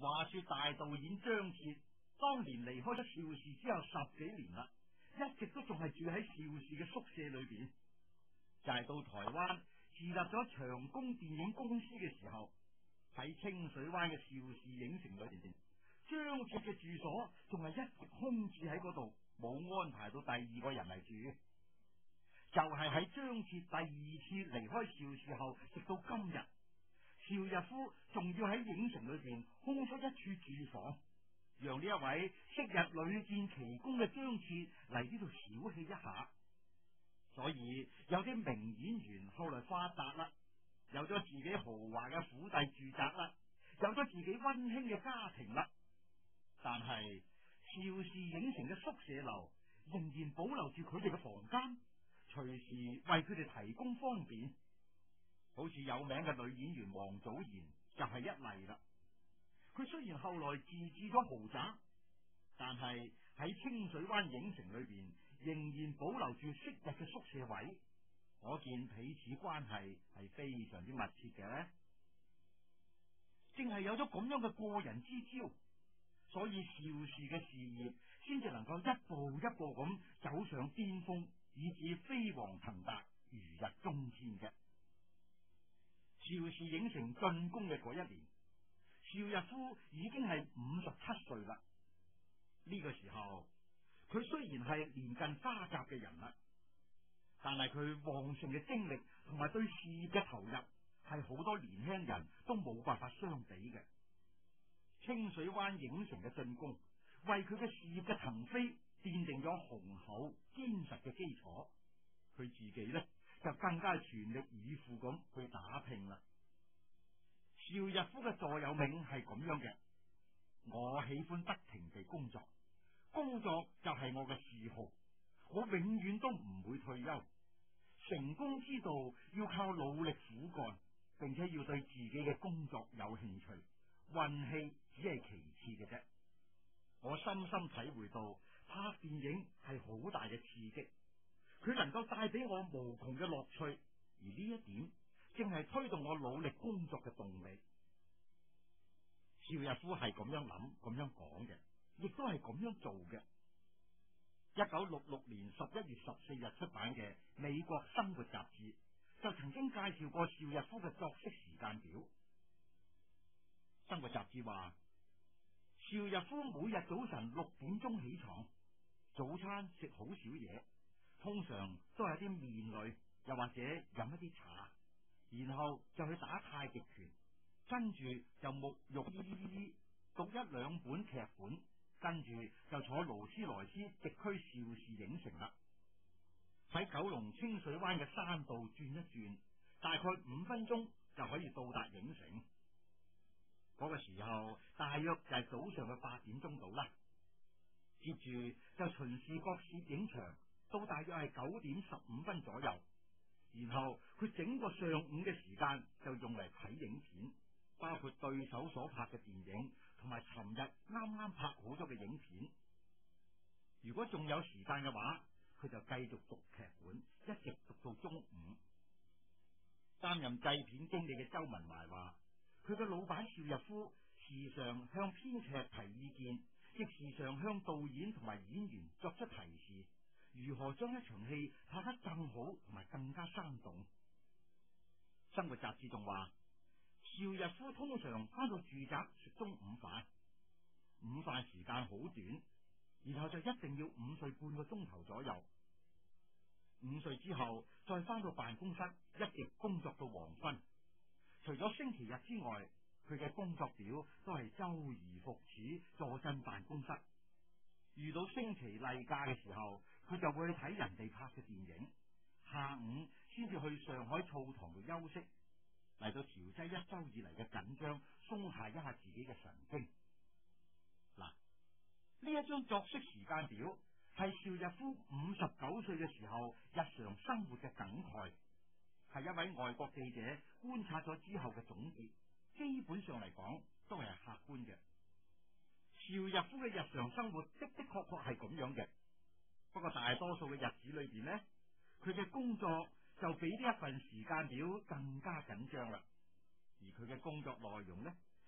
話說大導演張徹當年離開咗邵氏之後10幾年啦，一直都仲係住喺邵氏嘅宿舍裏邊。就係到台灣設立咗長宮電影公司嘅時候，喺清水灣嘅邵氏影城裏邊，張徹嘅住所仲係一直空置喺嗰度，冇安排到第二個人嚟住。就係喺張徹第二次離開邵氏後，直到今日，邵逸夫仲要喺影城裏邊空出一處住房，讓呢一位昔日屢建奇功嘅張徹嚟呢度小憩一下。所以有啲名演員後來發達啦，有咗自己豪華嘅府邸住宅啦，有咗自己溫馨嘅家庭啦，但係邵氏影城嘅宿舍樓仍然保留住佢哋嘅房間，隨時為佢哋提供方便。好似有名嘅女演員王祖賢就係一例啦。佢雖然後來自置咗豪宅，但係喺清水灣影城裏邊仍然保留住昔日嘅宿舍位，可見彼此關係係非常之密切嘅。正係有咗咁樣嘅過人之招，所以邵氏嘅事業先至能夠一步一步咁走上巔峰，以至飛黃騰達，如日中天嘅。邵氏影城進攻嘅嗰一年，邵逸夫已經係57歲啦。呢個時候，佢雖然係年近花甲嘅人啦，但係佢旺盛嘅精力同埋對事業嘅投入，係好多年輕人都冇辦法相比嘅。清水灣影城嘅進攻，為佢嘅事業嘅騰飛奠定咗雄厚堅實嘅基礎。佢自己呢，就更加全力以赴咁去打拼啦。邵逸夫嘅座右銘係咁樣嘅：我喜歡不停地工作，工作就係我嘅嗜好，我永遠都唔會退休。成功之道要靠努力苦幹，並且要對自己嘅工作有興趣，運氣只係其次嘅啫。我深深體會到拍電影係好大嘅刺激，佢能夠帶俾我無窮嘅樂趣，而呢一點正係推動我努力工作嘅動力。邵逸夫係咁樣諗、咁樣講嘅，亦都係咁樣做嘅。1966年11月14日出版嘅《美國生活雜誌》就曾經介紹過邵逸夫嘅作息時間表。生活雜誌話，邵逸夫每日早晨6點鐘起床，早餐食好少嘢，通常都係啲麵類，又或者飲一啲茶，然後就去打太極拳，跟住就沐浴讀1-2本劇本，跟住就坐勞斯萊斯直驅邵氏影城啦。喺九龍清水灣嘅山道轉一轉，大概5分鐘就可以到達影城。嗰個時候大約就係早上嘅8點鐘到啦。接住就巡視各攝影場，到大約係9點15分左右。然後佢整個上午嘅時間就用嚟睇影片，包括對手所拍嘅電影，同埋尋日啱啱拍好咗嘅影片。如果仲有時間嘅話，佢就繼續讀劇本，一直讀到中午。擔任製片經理嘅周文懷話，佢嘅老闆邵逸夫時常向編劇提意見，亦時常向導演同埋演員作出提示，如何將一場戲拍得更好同埋更加生動。生活雜誌仲話，邵逸夫通常翻到住宅食中午飯，午飯時間好短，然後就一定要午睡半個鐘頭左右。午睡之後再翻到辦公室，一直工作到黃昏。除咗星期日之外，佢嘅工作表都係周而復始坐鎮辦公室。遇到星期例假嘅時候，佢就會去睇人哋拍嘅電影，下午先至去上海澡堂度休息，嚟到調劑一周以嚟嘅緊張，鬆懈一下自己嘅神經。嗱，呢一張作息時間表係邵逸夫59歲嘅時候日常生活嘅感慨，係一位外國記者觀察咗之後嘅總結，基本上嚟講都係客觀嘅。邵逸夫嘅日常生活的的確確係咁樣嘅，不過大多數嘅日子裏邊呢，佢嘅工作就比呢一份時間表更加緊張啦。而佢嘅工作內容呢，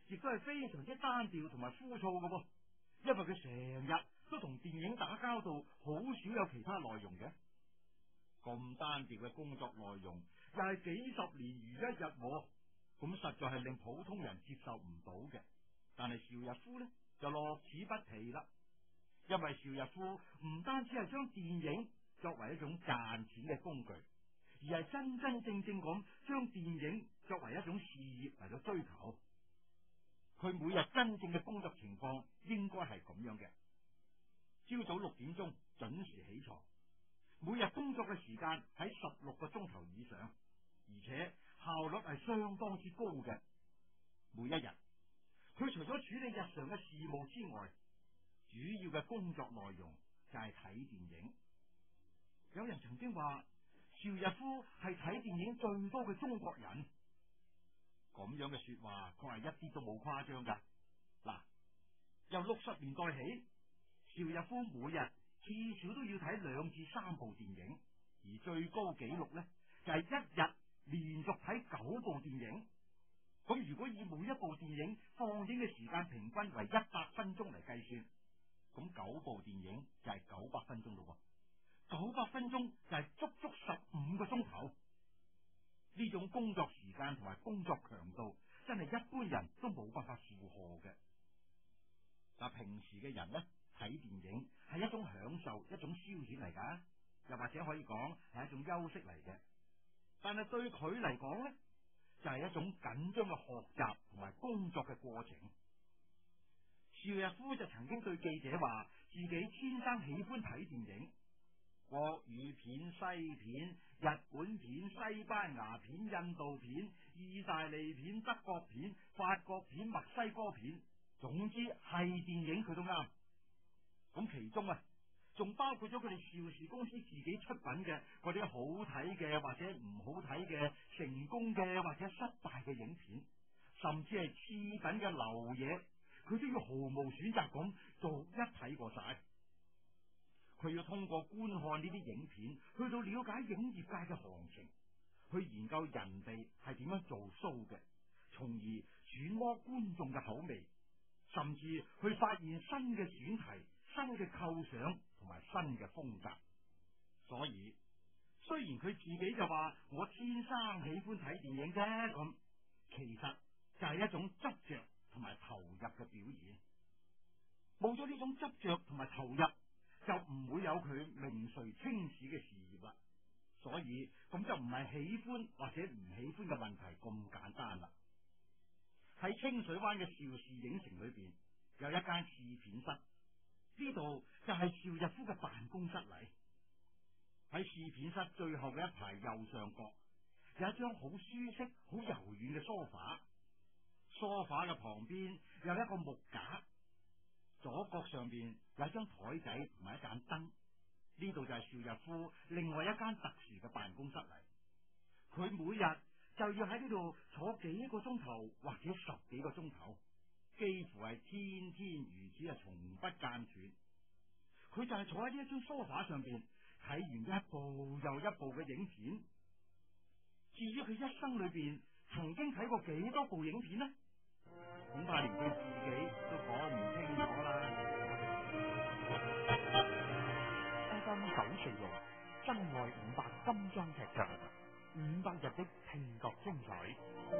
亦都係非常之單調同埋枯燥嘅噃，因為佢成日都同電影打交道，好少有其他內容嘅。咁單調嘅工作內容，又係幾十年如一日，咁實在係令普通人接受唔到嘅。但係邵逸夫呢，就樂此不疲啦，因為邵逸夫唔單止係將電影作為一種賺錢嘅工具，而係真真正正咁將電影作為一種事業嚟到追求。佢每日真正嘅工作情況應該係咁樣嘅：朝早6點鐘準時起床，每日工作嘅時間喺16個鐘頭以上，而且效率係相當之高嘅。每一日，佢除咗處理日常嘅事務之外，主要嘅工作內容就係睇電影。有人曾經話邵逸夫係睇電影最多嘅中國人，咁樣嘅說話確係一啲都冇誇張噶。嗱，由60年代起，邵逸夫每日至少都要睇2至3部電影，而最高紀錄呢，就係一日連續睇9部電影。咁如果以每一部電影放映嘅時間平均為100分鐘嚟計算，咁9部電影就係900分鐘咯。900分鐘就係足足15個鐘頭。呢種工作時間同埋工作強度，真係一般人都冇辦法負荷嘅。但平時嘅人呢，睇電影係一種享受，一種消遣嚟噶，又或者可以講係一種休息嚟嘅。但係對佢嚟講呢，就係一種緊張嘅學習同埋工作嘅過程。邵逸夫就曾經對記者話，自己天生喜歡睇電影，國語片、西片、日本片、西班牙片、印度片、意大利片、德國片、法國片、墨西哥片，總之係電影佢都啱。咁其中啊，仲包括咗佢哋邵氏公司自己出品嘅嗰啲好睇嘅或者唔好睇嘅，成功嘅或者失敗嘅影片，甚至係次品嘅流嘢，佢都要毫無選擇咁逐一睇過晒。佢要通過觀看呢啲影片，去到了解影業界嘅行情，去研究人哋係點樣做 show 嘅，從而揣摩觀眾嘅口味，甚至去發現新嘅選題、新嘅構想同埋新嘅風格。所以雖然佢自己就話我天生喜歡睇電影啫，咁其實就係一種執着同埋投入嘅表現。冇咗呢種執着同埋投入，就唔會有佢名垂青史嘅事業啦。所以咁就唔係喜歡或者唔喜歡嘅問題咁簡單啦。喺清水灣嘅邵氏影城裏邊有一間試片室，呢度就係邵逸夫嘅辦公室嚟。喺試片室最後嘅一排右上角有一張好舒適、好柔軟嘅梳化，梳化嘅旁邊有一個木架，左角上邊有一張台仔同埋一盞燈。呢度就係邵逸夫另外一間特殊嘅辦公室嚟。佢每日就要喺呢度坐幾個鐘頭或者10幾個鐘頭，幾乎係天天如此，係從不間斷。佢就係坐喺呢一張梳化上邊睇完一部又一部嘅影片。至於佢一生裏邊曾經睇過幾多部影片呢？恐怕連佢自己都講唔清楚啦。FM946真愛500金裝劇場，500日的聽覺精彩。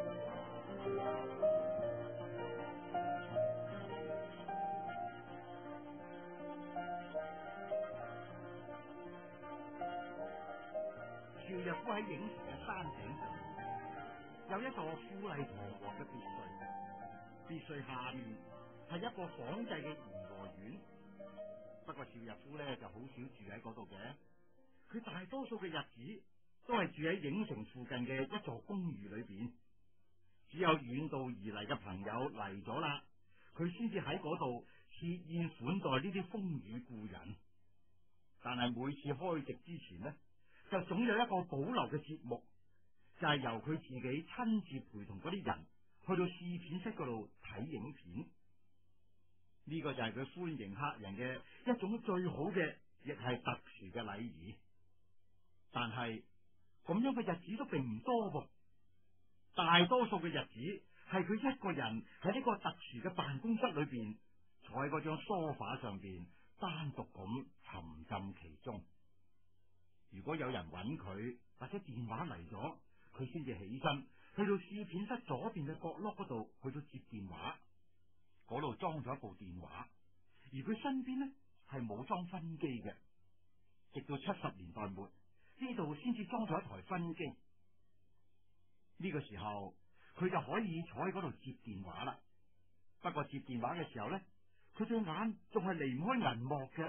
邵逸夫喺影城嘅山頂上有一座富麗堂皇嘅別墅，別墅下面係一個仿製嘅頤和園。不過邵逸夫呢就好少住喺嗰度嘅，佢大多數嘅日子都係住喺影城附近嘅一座公寓裏邊。只有遠道而嚟嘅朋友嚟咗啦，佢先至喺嗰度設宴款待呢啲風雨故人。但係每次開席之前呢，就總有一個保留嘅節目，就係由佢自己親自陪同嗰啲人去到試片室嗰度睇影片。呢個就係佢歡迎客人嘅一種最好嘅，亦係特殊嘅禮儀。但係咁樣嘅日子都並唔多噃，大多數嘅日子係佢一個人喺呢個特殊嘅辦公室裏邊，坐喺嗰張梳化上邊，單獨咁沉浸其中。如果有人揾佢或者電話嚟咗，佢先至起身去到試片室左邊嘅角落嗰度，去到接電話。嗰度裝咗一部電話，而佢身邊呢係冇裝分機嘅。直到70年代末，呢度先至裝咗一台分機。呢個時候，佢就可以坐喺嗰度接電話啦。不過接電話嘅時候呢，佢對眼仲係離唔開銀幕嘅。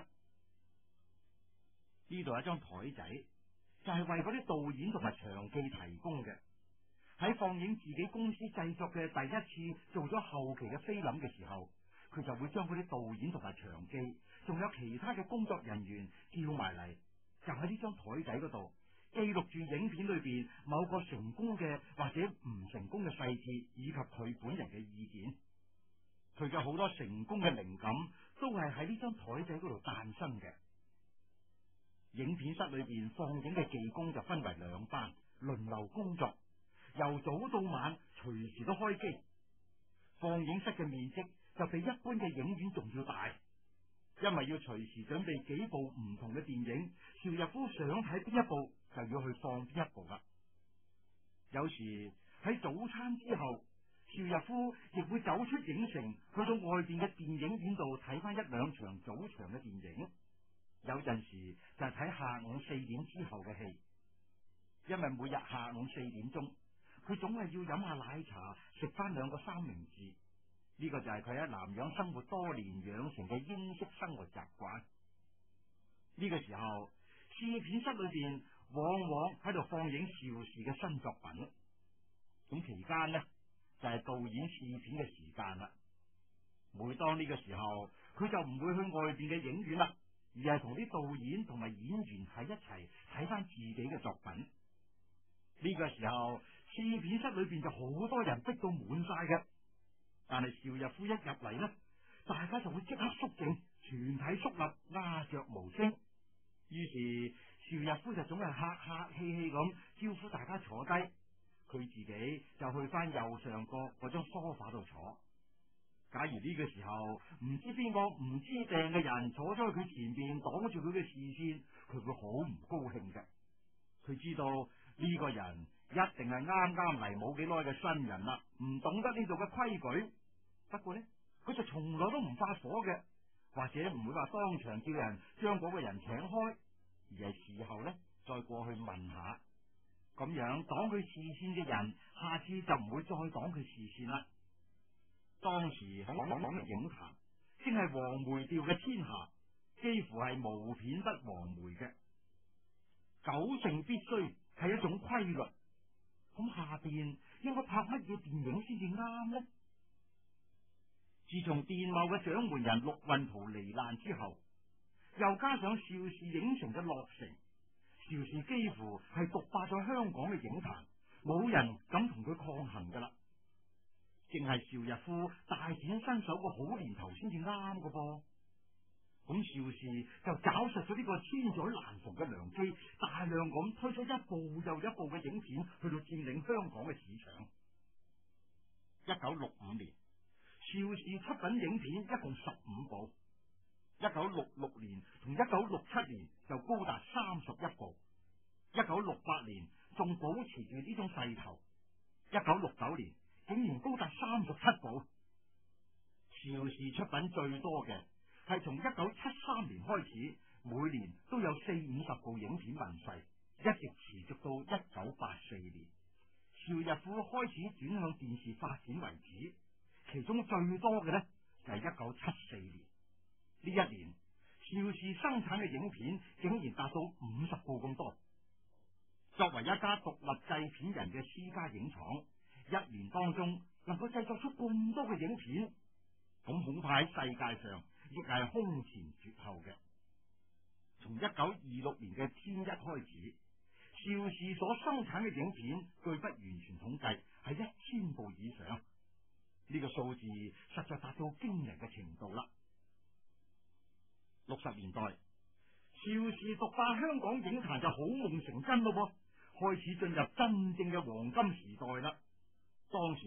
呢度有一張台仔，就係為嗰啲導演同埋場記提供嘅。喺放映自己公司製作嘅第一次做咗後期嘅菲林嘅時候，佢就會將嗰啲導演同埋場記，仲有其他嘅工作人員叫埋嚟，就喺呢張台仔嗰度記錄住影片裏邊某個成功嘅或者唔成功嘅細節，以及佢本人嘅意見。佢嘅好多成功嘅靈感都係喺呢張台仔嗰度誕生嘅。影片室裏邊放映嘅技工就分為2班，輪流工作，由早到晚隨時都開機。放映室嘅面積就比一般嘅影院仲要大，因為要隨時準備幾部唔同嘅電影，邵逸夫想睇邊一部就要去放邊一部啦。有時喺早餐之後，邵逸夫亦會走出影城，去到外邊嘅電影院度睇翻1-2場早場嘅電影。有陣時就係睇下午4點之後嘅戲，因為每日下午4點鐘，佢總係要飲下奶茶，食翻2個三明治。呢個就係佢喺南洋生活多年養成嘅英式生活習慣。呢個時候，試片室裏邊往往喺度放映邵氏嘅新作品。咁期間呢，就係導演試片嘅時間啦。每當呢個時候，佢就唔會去外邊嘅影院啦，而係同啲導演同埋演員喺一齊睇翻自己嘅作品。呢個時候，試片室裏邊就好多人逼到滿晒嘅。但係邵逸夫一入嚟呢，大家就會即刻肅靜，全體肅立，鴉雀無聲。於是邵逸夫就總係客客氣氣咁招呼大家坐低，佢自己就去翻右上角嗰張梳化度坐。假如呢個時候唔知邊個唔知病嘅人坐咗喺佢前邊，擋住佢嘅視線，佢會好唔高興嘅。佢知道呢個人一定係啱啱嚟冇幾耐嘅新人啦，唔懂得呢度嘅規矩。不過呢，佢就從來都唔發火嘅，或者唔會話當場叫人將嗰個人請開，而係事後呢再過去問下。咁樣擋佢視線嘅人，下次就唔會再擋佢視線啦。當時喺香港嘅影壇，正係黃梅調嘅天下，幾乎係無片不黃梅嘅。9成必須係一種規律。咁下邊應該拍乜嘢電影先至啱呢？自從電懋嘅掌門人陸運濤罹難之後，又加上邵氏影城嘅落成，邵氏幾乎係獨霸咗香港嘅影壇，冇人敢同佢抗衡噶啦。正係邵逸夫大展身手個好年頭先至啱噶噃。咁邵氏就找實咗呢個千載難逢嘅良機，大量咁推出一部又一部嘅影片，去到佔領香港嘅市場。1965年，邵氏出品影片一共15部，1966年同1967年就高達31部，1968年仲保持住呢種勢頭，1969年竟然高達37部。邵氏出品最多嘅係從1973年開始，每年都有40-50部影片問世，一直持續到1984年。邵逸夫開始轉向電視發展為止，其中最多嘅呢，就係1974年。呢一年，邵氏生產嘅影片竟然達到50部咁多。作為一家獨立製片人嘅私家影廠，一年當中能夠製作出咁多嘅影片，咁恐怕喺世界上亦係空前絕後嘅。從1926年嘅天一開始，邵氏所生產嘅影片據不完全統計係1000部以上，呢個數字實在達到驚人嘅程度啦。60年代，邵氏獨霸香港影壇就好夢成真咯噃，開始進入真正嘅黃金時代啦。當時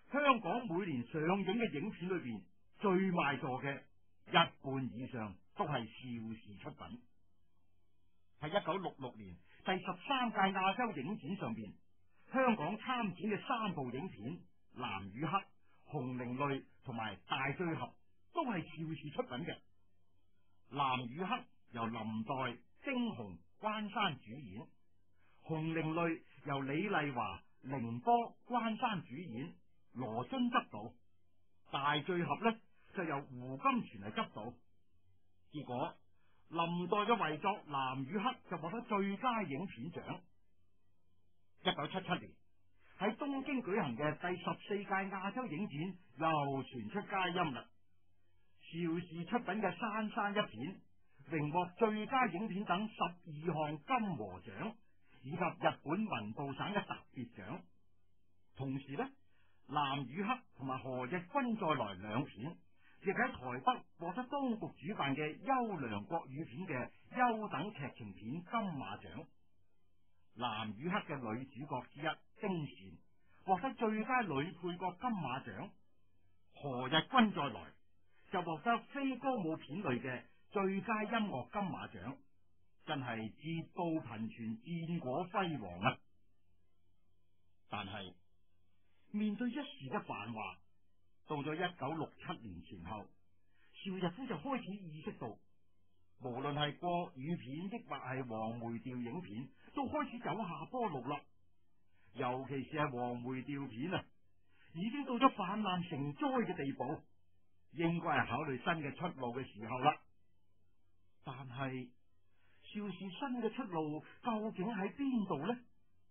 香港每年上映嘅影片裏邊最賣座嘅一半以上都係邵氏出品。喺1966年第13屆亞洲影展上邊，香港參展嘅3部影片《藍與黑》、《紅伶淚》同埋《大醉俠》都係邵氏出品嘅。《藍與黑》由林黛、丁雄、關山主演，《紅伶淚》由李麗華、凌波、關山主演，羅津執導。《大醉俠》呢就由胡金銓嚟執導。結果林黛嘅遺作《藍與黑》就獲得最佳影片獎。1977年喺東京舉行嘅第14屆亞洲影展又傳出佳音啦，邵氏出品嘅《珊珊一片》榮獲最佳影片等12項金和獎，以及日本文部省嘅特別獎。同時呢，《藍與黑》同埋《何日君再來》兩片亦喺台北獲得當局主辦嘅優良國語片嘅優等劇情片金馬獎。《藍與黑》嘅女主角之一丁善獲得最佳女配角金馬獎，《何日君再來》就獲得非歌舞片類嘅最佳音樂金馬獎，真係捷報頻傳，戰果輝煌啊！但係面對一時嘅繁華，到咗1967年前後，邵逸夫就開始意識到，無論係國語片抑或係黃梅調影片，都開始走下坡路啦。尤其是係黃梅調片啊，已經到咗泛濫成災嘅地步，應該係考慮新嘅出路嘅時候啦。但係邵氏新嘅出路究竟喺邊度呢？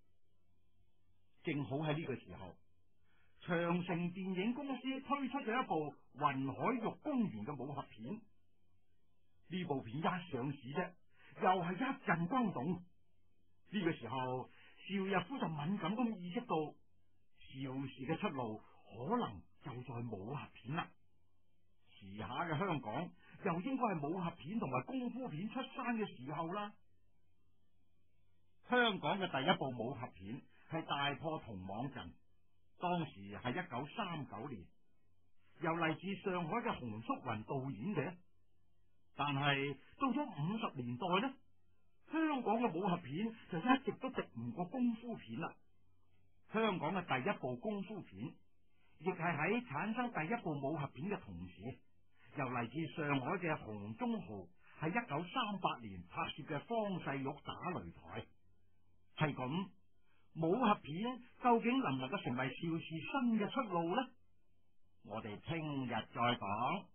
正好喺呢個時候，長城電影公司推出咗一部《雲海玉公園》嘅武俠片。呢部片一上市啫，又係一陣轟動。呢個時候，邵逸夫就敏感咁意識到，邵氏嘅出路可能就在武俠片啦。時下嘅香港又應該係武俠片同埋功夫片出山嘅時候啦。香港嘅第一部武俠片係《大破銅網陣》，當時係1939年，由嚟自上海嘅洪叔雲導演嘅。但係到咗50年代呢，香港嘅武俠片就一直都敵唔過功夫片啦。香港嘅第一部功夫片，亦係喺產生第一部武俠片嘅同時，由嚟自上海嘅洪忠豪喺1938年拍攝嘅方世玉打擂台。係咁，武俠片究竟能唔能夠成為邵氏新嘅出路呢？我哋聽日再講。